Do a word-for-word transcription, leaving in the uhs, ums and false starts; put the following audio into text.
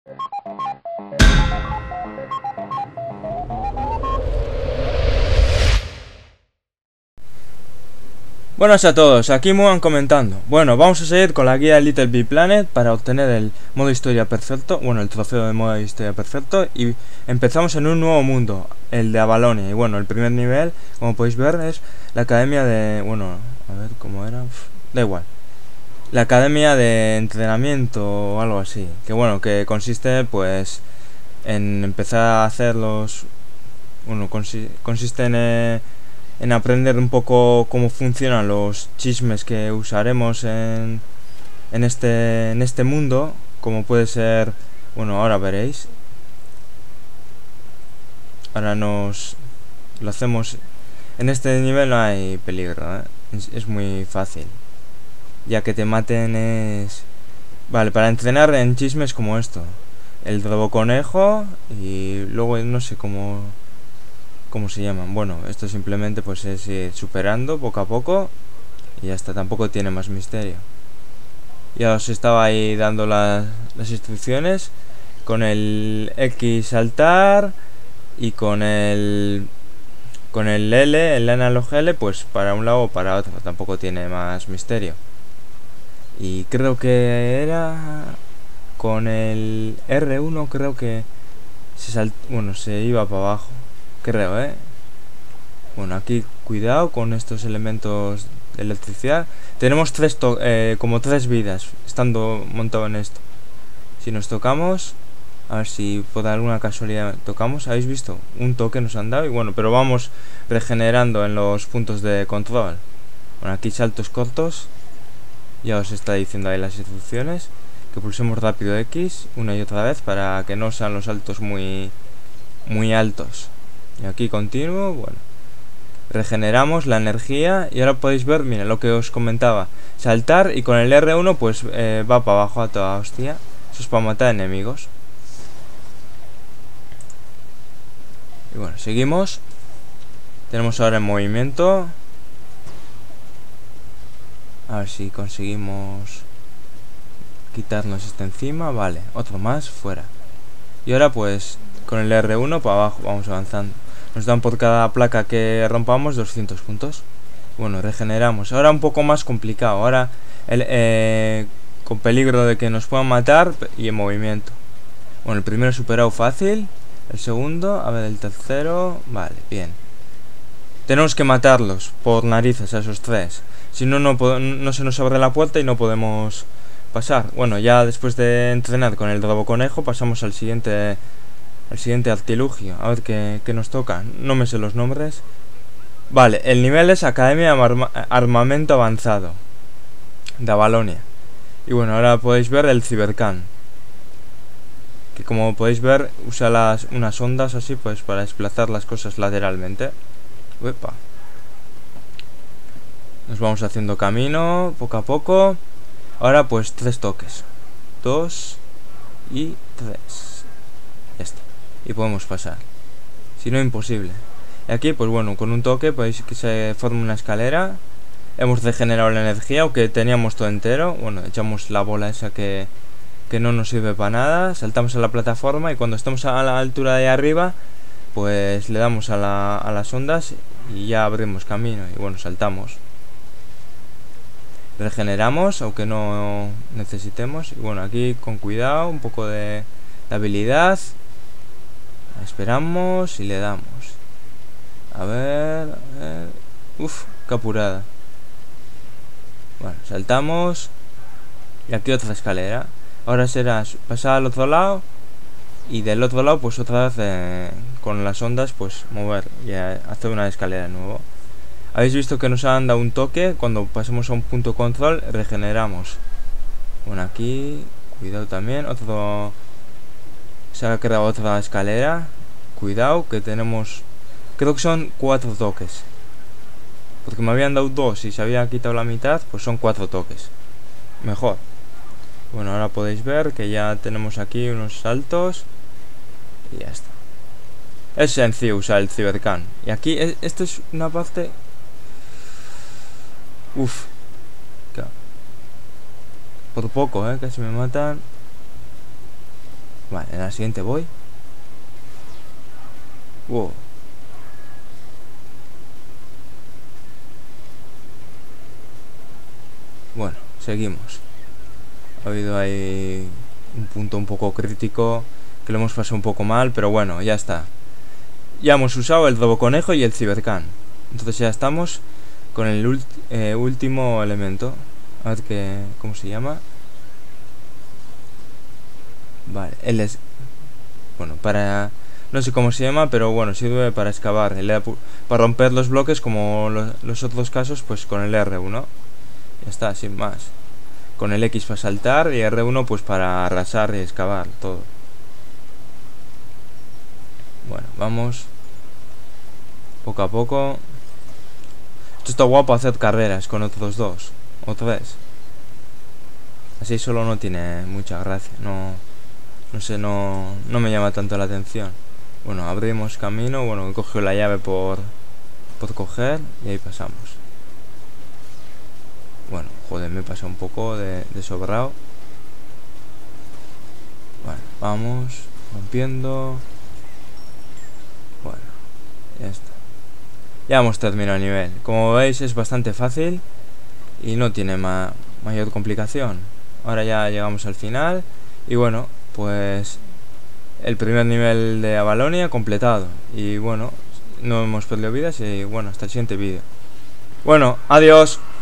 Buenas a todos, aquí Muan comentando. Bueno, vamos a seguir con la guía Little Big Planet para obtener el modo historia perfecto, bueno, el trofeo de modo historia perfecto, y empezamos en un nuevo mundo, el de Avalonia. Y bueno, el primer nivel, como podéis ver, es la academia de... bueno, a ver cómo era... Uf, da igual. La academia de entrenamiento o algo así, que bueno, que consiste pues en empezar a hacer los... bueno, consi consiste en... Eh, en aprender un poco cómo funcionan los chismes que usaremos en, en este en este mundo, como puede ser, bueno, ahora veréis. Ahora nos lo hacemos. En este nivel no hay peligro, ¿eh? es, es muy fácil, ya que te maten es... Vale, para entrenar en chismes como esto, el roboconejo, y luego no sé cómo cómo se llaman. Bueno, esto simplemente pues es ir superando poco a poco y ya está, tampoco tiene más misterio. Ya os estaba ahí dando las, las instrucciones. Con el X saltar y con el con el L, el analog L, pues para un lado o para otro, tampoco tiene más misterio. Y creo que era con el R uno, creo que se salt, bueno, se iba para abajo, creo, eh. Bueno, aquí cuidado con estos elementos de electricidad. Tenemos tres to eh, como tres vidas estando montado en esto. Si nos tocamos, a ver si por alguna casualidad tocamos. ¿Habéis visto? Un toque nos han dado y bueno, pero vamos regenerando en los puntos de control. Bueno, aquí saltos cortos. Ya os está diciendo ahí las instrucciones. Que pulsemos rápido X una y otra vez para que no sean los saltos muy, muy altos. Y aquí continuo, bueno. Regeneramos la energía y ahora podéis ver, mira, lo que os comentaba. Saltar y con el R uno pues eh, va para abajo a toda hostia. Eso es para matar enemigos. Y bueno, seguimos. Tenemos ahora en movimiento. A ver si conseguimos quitarnos este encima. Vale, otro más, fuera. Y ahora pues con el R uno para abajo vamos avanzando. Nos dan por cada placa que rompamos doscientos puntos. Bueno, regeneramos. Ahora un poco más complicado. Ahora el, eh, con peligro de que nos puedan matar y en movimiento. Bueno, el primero superado fácil. El segundo, a ver, el tercero. Vale, bien. Tenemos que matarlos por narices a esos tres. Si no, no, no se nos abre la puerta y no podemos pasar. Bueno, ya después de entrenar con el roboconejo pasamos al siguiente... El siguiente artilugio. A ver qué, qué nos toca. No me sé los nombres. Vale, el nivel es Academia de Arma Armamento Avanzado de Avalonia. Y bueno, ahora podéis ver el Cybercan, que como podéis ver usa las, unas ondas así pues para desplazar las cosas lateralmente. Uepa. Nos vamos haciendo camino poco a poco. Ahora pues tres toques. Dos y tres. Ya está. Y podemos pasar. Si no, imposible. Y aquí, pues bueno, con un toque podéis que se forme una escalera. Hemos regenerado la energía, aunque teníamos todo entero. Bueno, echamos la bola esa que, que no nos sirve para nada. Saltamos a la plataforma y cuando estamos a la altura de ahí arriba, pues le damos a, la, a las ondas y ya abrimos camino. Y bueno, saltamos. Regeneramos, aunque no necesitemos. Y bueno, aquí con cuidado, un poco de, de habilidad. Esperamos y le damos. A ver, a ver. Uf, qué apurada. Bueno, saltamos. Y aquí otra escalera. Ahora será pasar al otro lado. Y del otro lado pues otra vez eh, con las ondas pues mover y hacer una escalera de nuevo. Habéis visto que nos han dado un toque. Cuando pasemos a un punto de control regeneramos. Bueno, aquí cuidado también. Otro... Se ha creado otra escalera. Cuidado que tenemos... Creo que son cuatro toques. Porque me habían dado dos y se había quitado la mitad. Pues son cuatro toques. Mejor. Bueno, ahora podéis ver que ya tenemos aquí unos saltos. Y ya está. Es sencillo usar el Cybercan. Y aquí, esto es una parte... Uf. Por poco, eh, casi me matan. Vale, en la siguiente voy. Wow. Bueno, seguimos. Ha habido ahí un punto un poco crítico que lo hemos pasado un poco mal, pero bueno, ya está. Ya hemos usado el Roboconejo y el Cybercan. Entonces ya estamos con el ult eh, último elemento. A ver qué, ¿cómo se llama? Vale, él es... Bueno, para... No sé cómo se llama, pero bueno, sirve para excavar. El, para romper los bloques como los, los otros casos, pues con el R uno. Ya está, sin más. Con el X para saltar y R uno pues para arrasar y excavar todo. Bueno, vamos poco a poco. Esto está guapo hacer carreras con otros dos o tres. Así solo no tiene mucha gracia. No, no sé, no, no me llama tanto la atención. Bueno, abrimos camino. Bueno, he cogido la llave por, por coger y ahí pasamos. Bueno, joder, me pasa un poco de, de sobrado. Bueno, vamos rompiendo. Bueno, ya está. Ya hemos terminado el nivel. Como veis es bastante fácil y no tiene ma mayor complicación. Ahora ya llegamos al final. Y bueno, pues el primer nivel de Avalonia completado. Y bueno, no hemos perdido vidas y bueno, hasta el siguiente vídeo. Bueno, adiós.